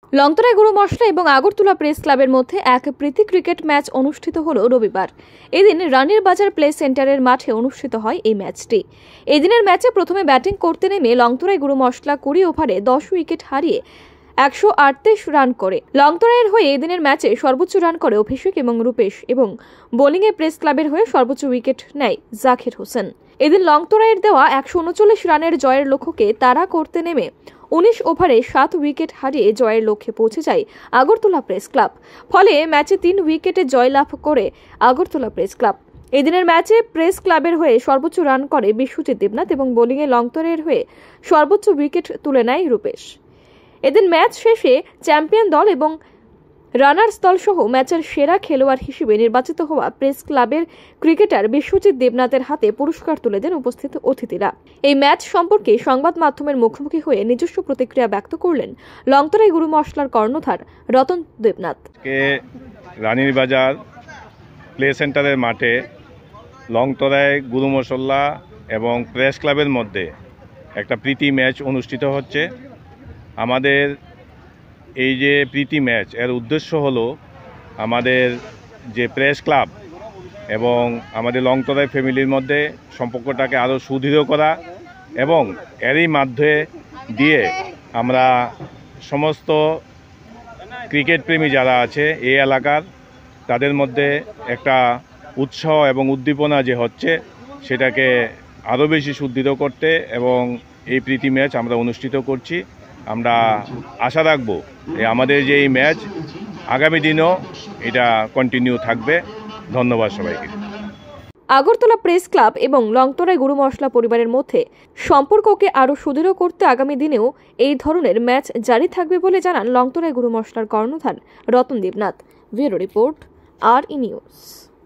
লংতরায় গুরু মশলা এবং আগরতলা প্রেস ক্লাবের মধ্যে এক প্রীতি ক্রিকেট ম্যাচ অনুষ্ঠিত হলো রবিবার। এদিন রানীর বাজার প্লে সেন্টারের মাঠে অনুষ্ঠিত হয় এই ম্যাচটি। এদিনের ম্যাচে প্রথমে ব্যাটিং করতে নেমে লংতরায় গুরু মশলা 20 ওভারে 10 উইকেট হারিয়ে 138 রান করে লংতরায়ের হয়ে এদিনের ম্যাচে সর্বোচ্চ রান করে অভিষেক এবং রূপেশ এবং বোলিংয়ে প্রেস ক্লাবের হয়ে সর্বোচ্চ উইকেট নেয় জাকির হোসেন। এদিন লংতরায়ের দেওয়া 139 রানের জয়ের লক্ষ্যকে তাড়া করতে নেমে 19 ওভারে 7 উইকেট হারিয়ে জয়ের লক্ষ্যে পৌঁছে যায় আগরতলা প্রেস ক্লাব। ফলে ম্যাচে 3 উইকেটে জয়লাভ করে আগরতলা প্রেস ক্লাব। এদিনের ম্যাচে প্রেস ক্লাবের হয়ে সর্বোচ্চ রান করে বিশ্বজিৎ দেবনাথ এবং বোলিংয়ে লংতরায়ের হয়ে সর্বোচ্চ উইকেট তুলে নেয় রূপেশ। এদিন ম্যাচ শেষে চ্যাম্পিয়ন দল এবং রানার্স দল সহ ম্যাচের সেরা খেলোয়াড় হিসেবে নির্বাচিত হওয়া প্রেস ক্লাবের ক্রিকেটার বিশ্বজিৎ দেবনাথের হাতে পুরস্কার তুলে দেন উপস্থিত অতিথিরা। এই ম্যাচ সম্পর্কে সংবাদ মাধ্যমের মুখোমুখি হয়ে নিজস্ব প্রতিক্রিয়া ব্যক্ত করলেন লংতরায় গুরু মশলার কর্ণধার রতন দেবনাথ। রানীর বাজার প্লে সেন্টারের মাঠে লংতরায় গুরু মশলা এবং প্রেস ক্লাবের মধ্যে একটা প্রীতি ম্যাচ অনুষ্ঠিত হচ্ছে। আমাদের এই যে প্রীতি ম্যাচ এর উদ্দেশ্য হলো আমাদের যে প্রেস ক্লাব এবং আমাদের লংতরায় ফ্যামিলির মধ্যে সম্পর্কটাকে আরও সুদৃঢ় করা এবং এরই মধ্যে দিয়ে আমরা সমস্ত ক্রিকেট প্রেমী যারা আছে এই এলাকার তাদের মধ্যে একটা উৎসাহ এবং উদ্দীপনা যে হচ্ছে সেটাকে আরও বেশি সুদৃঢ় করতে এবং এই প্রীতি ম্যাচ আমরা অনুষ্ঠিত করছি। আমরা আশা রাখবো আমাদের যে এই ম্যাচ আগামী দিনও এটা কন্টিনিউ থাকবে। ধন্যবাদ সবাইকে। আগরতলা প্রেস ক্লাব এবং লংতরায় গুরু মশলা পরিবারের মধ্যে সম্পর্ককে আরও সুদৃঢ় করতে আগামী দিনেও এই ধরনের ম্যাচ জারি থাকবে বলে জানান লংতরায় গুরু মশলার কর্ণধার Ratan Debnath. Bureau report, RE news.